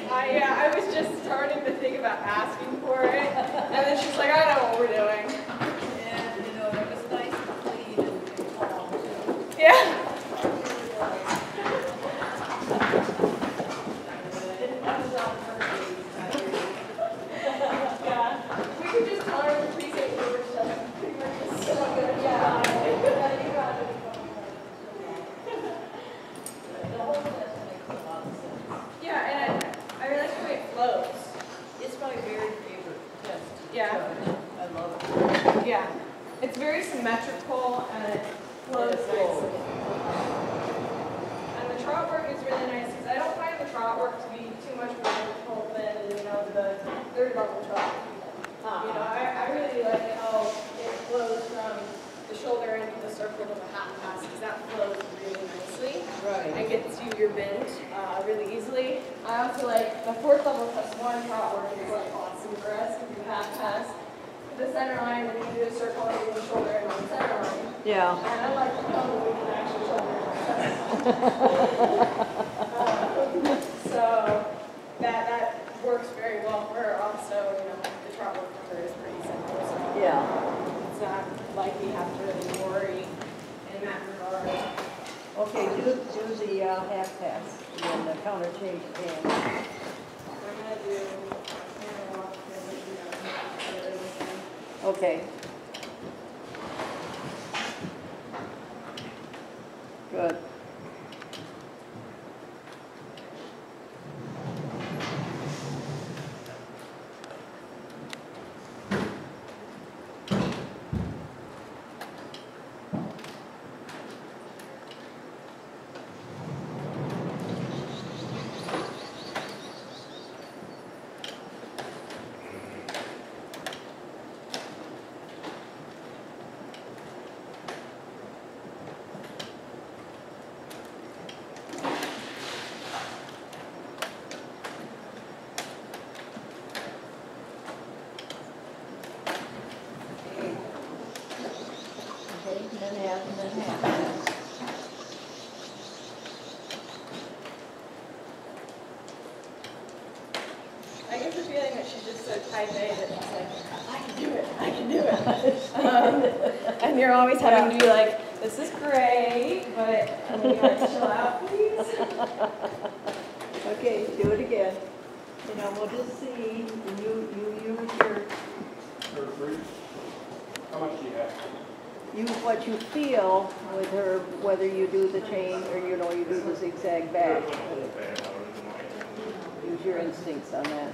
I was just starting to think about asking for it, and then she's like, I know what we're doing. And, you know, it was nice and clean and calm, too. Yeah. I was on her Yeah. We could just tell her the precinct number stuff. Pretty much is so good. Yeah. The whole test makes a lot of sense. Yeah, and I realized the way it flows. It's my very favorite test. Yeah. I love it. Yeah. It's very symmetrical and it flows It nicely. flows. And the trot work is really nice because I don't find the trot work to be too much more difficult than, you know, the third level trot. You know, I really like how it flows from the shoulder into the circle of the half pass because that flows really nicely. Right. And gets you your bend really easily. I also like the fourth level +1 trot work is like awesome for us. You do half pass to the center line and you do a circle over the shoulder and on the center line. Yeah. And I like the one we can actually shoulder and on the center line. So that works very well for her. Also, you know, the trot work for her is pretty simple. So Yeah. it's not like we have to really worry in that regard. Okay, do the half pass and the counter change again. I'm gonna do camera walk because you know, Okay. Good. Okay, and then half, and then half. I get the feeling that she's just so type A that she's like, I can do it, I can do it. And you're always having to be like, this is great, but can you like chill out, please? Okay, do it again. You know, we'll just see, you use your, How much do you have? what you feel with her, whether you do the chain or, you know, you do the zigzag back. Use your instincts on that.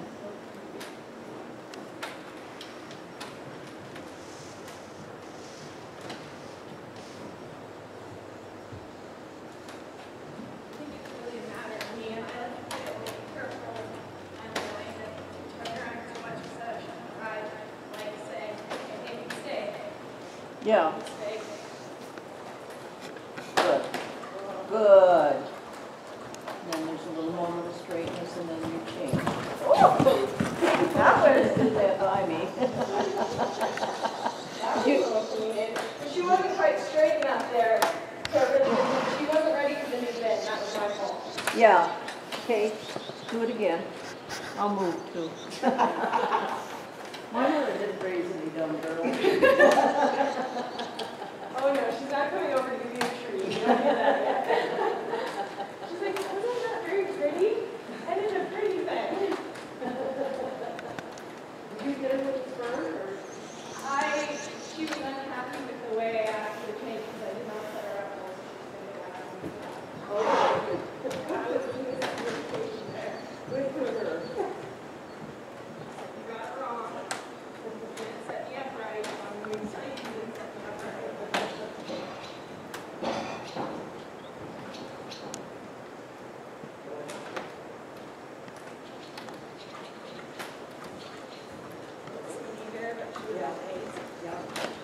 I think it's really a matter of me, and I like to play it really careful and like to turn so much such I like say, I make a mistake. Yeah, Mistake. good. Good. Then there's a little moment of straightness and then you change. That was Did that by me. That was a little comedic. She wasn't quite straight enough there. So really, she wasn't ready for the new bend. That was my fault. Yeah, okay, do it again. I'll move too. My mother didn't raise any dumb girls. Oh no, she's not coming over to give you a treat. You don't hear that yet. She's like, wasn't that very pretty? I did a pretty thing. Did you get it with the spur or? She was unhappy with the way I asked her to change because I did not set her up well. Oh, I was doing this communication there. good for her. You got it wrong. You didn't set me up right. I'm going to tell you didn't set me up right. Let's see there, but she was Yeah. amazing. Yeah.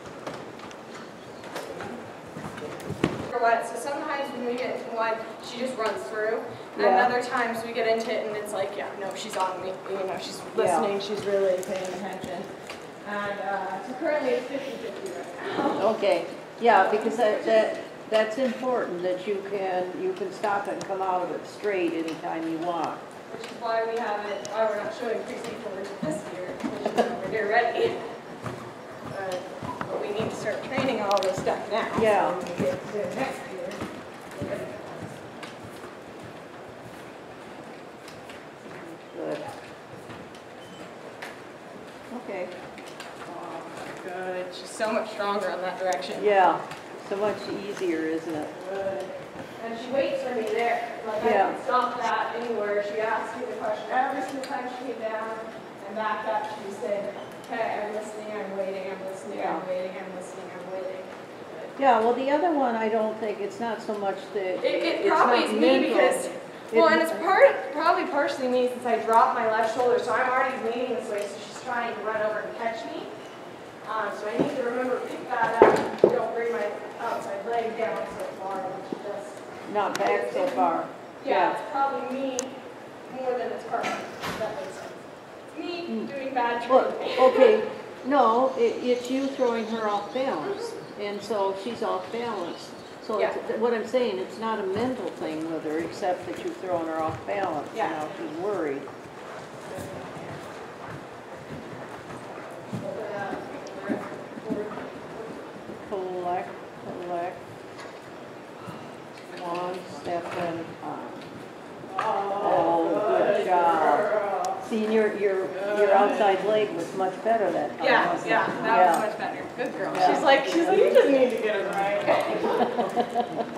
So sometimes when we get into one, she just runs through. And Yeah. other times we get into it and it's like, yeah, no, she's on me. You know, she's listening, she's really paying attention. And so currently it's 50-50 right now. Okay, yeah, because that's important, that you can stop it and come out of it straight anytime you want. which is why why we're not showing precinct orders this year, because we're near ready. But we need to start training all this stuff now. Yeah. So when we get to next year, we're ready. Good. Okay. Good. She's so much stronger on that direction. Yeah, so much easier, isn't it? Good. And she waits for me there. Like Yeah. I can stop that anywhere. She asks me the question every single time she came down and back up. She said, "Okay, I'm listening. I'm waiting. I'm listening. I'm waiting. I'm listening. I'm waiting." Yeah, well, the other one, I don't think, it's not so much that. It it's probably not is me mental. because, well, and it's probably partially me since I dropped my left shoulder, so I'm already leaning this way, so she's trying to run over and catch me. So I need to remember to pick that up and don't bring my outside leg down so far, which just. Not back so far. Yeah, it's probably me more than it's her, if that makes sense. Me doing bad Well, training. okay, no, it's you throwing her off balance, and so she's off balance. So Yeah. what I'm saying, it's not a mental thing with her, except that you've thrown her off balance. Yeah. Now she's worried. Collect. One step at a time. Oh, good job. See, your outside leg was much better that time. Yeah, wasn't it? yeah, that was much better. Good girl. Yeah. She's like, you just need to get it right.